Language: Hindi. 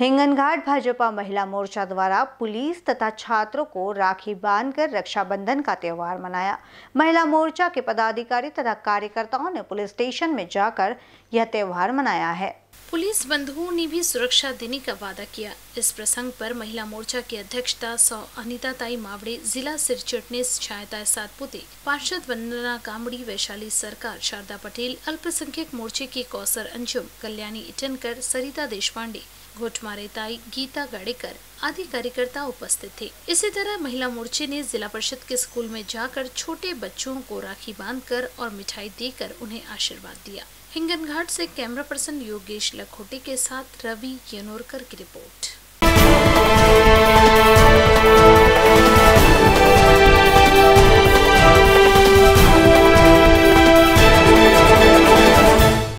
हिंगनघाट भाजपा महिला मोर्चा द्वारा पुलिस तथा छात्रों को राखी बांधकर रक्षाबंधन का त्यौहार मनाया। महिला मोर्चा के पदाधिकारी तथा कार्यकर्ताओं ने पुलिस स्टेशन में जाकर यह त्यौहार मनाया है। पुलिस बंधुओं ने भी सुरक्षा देने का वादा किया। इस प्रसंग पर महिला मोर्चा की अध्यक्षता सौ अनिताताई मावड़े, जिला सिर चिटनीस छायाता सातपुते, पार्षद वंदना कामड़ी, वैशाली सरकार, शारदा पटेल, अल्पसंख्यक मोर्चे की कौसर अंजुम, कल्याणी इटनकर, सरिता देशपांडे, घोटमारे ताई, गीता गाड़ेकर आदि कार्यकर्ता उपस्थित थे। इसी तरह महिला मोर्चे ने जिला परिषद के स्कूल में जाकर छोटे बच्चों को राखी बांधकर और मिठाई देकर उन्हें आशीर्वाद दिया। हिंगनघाट से कैमरा पर्सन योगेश लखोटे के साथ रवि यनोरकर की रिपोर्ट।